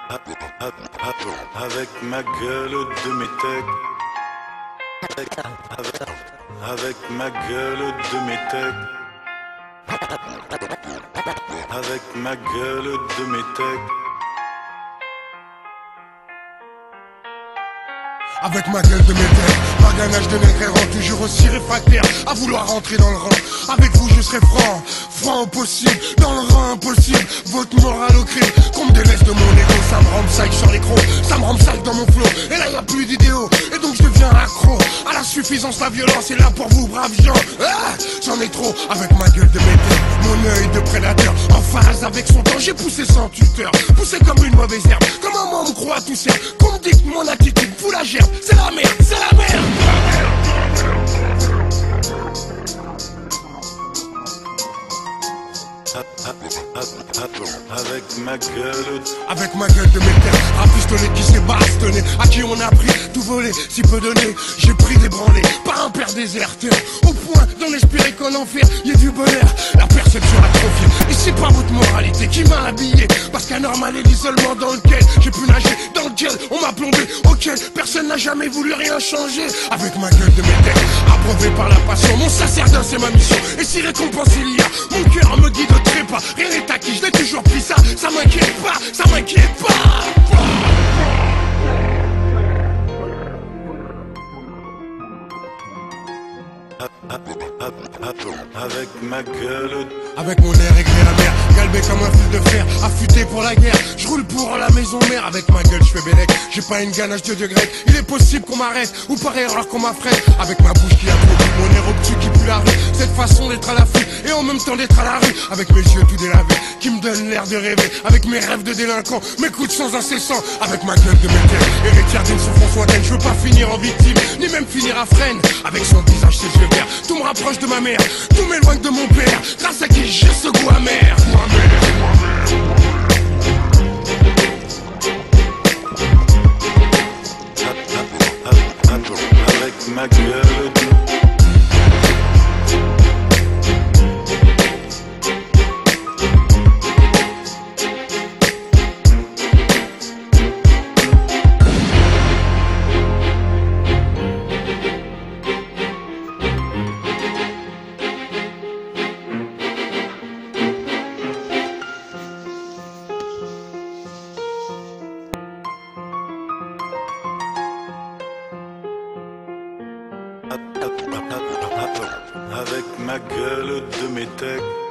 Avec ma gueule de métèque, avec ma gueule de métèque, avec ma gueule de métèque. Avec ma gueule de métèque, ma ganache de nègre errant, toujours aussi réfractaire à vouloir rentrer dans le rang. Avec vous je serai franc, franc au possible, dans le rang impossible, votre morale au crime. Qu'on me délaisse de mon ego, ça me rend psych sur l'écran, ça me rend psych dans mon flow. Et là y a plus d'idéaux, et donc je deviens accro à la suffisance, la violence est là pour vous braves gens. J'en ai trop, avec ma gueule de métèque, mon œil de prédateur, en phase avec son temps, j'ai poussé sans tuteur, poussé comme une mauvaise herbe. Comment moi on me croit tout seul, qu'on me dit que mon attitude fout la gerbe. C'est la merde, c'est la merde. Avec ma gueule, avec ma gueule de métèque, un pistolet qui s'est bastonné, à qui on a pris tout volé, si peu donné, j'ai pris des branlés, par un père déserteur, au point d'en espérer qu'en enfer y ait du bonheur. La perception atrophiée, et c'est pas votre moralité qui m'a habillé, parce qu'anormal est l'isolement dans lequel j'ai pu nager, dans lequel on m'a plombé, auquel personne n'a jamais voulu rien changer. Avec ma gueule de métèque, abreuvé par la passion, mon sacerdoce c'est ma mission, et si récompense il y a, mon cœur me guide au trépas, rien n'est acquis, je l'ai toujours pris ça m'inquiète pas, ça m'inquiète pas. avec ma gueule, avec mon air aigri amer, galbé comme un fil de fer, affûté pour la guerre, je roule pour la maison mère. Avec ma gueule je fais bélec, j'ai pas une ganache de dieu grec, il est possible qu'on m'arrête, ou par erreur qu'on m'affrète. Avec ma bouche qui a produit mon air obtus qui pue la rue, cette façon d'être à l'affût, et en même temps d'être à la rue. Avec mes yeux tout délavés, qui me donnent l'air de rêver, avec mes rêves de délinquant, mes coups de sang incessants. Avec ma gueule de métèque, héritière d'une souffrance lointaine, je veux pas finir en victime, ni même finir à freine. Avec son visage, ses yeux verts, tout me rapproche de ma mère, tout m'éloigne de mon père, grâce à qui j'ai ce goût amer. avec ma gueule. Avec ma gueule de métèque.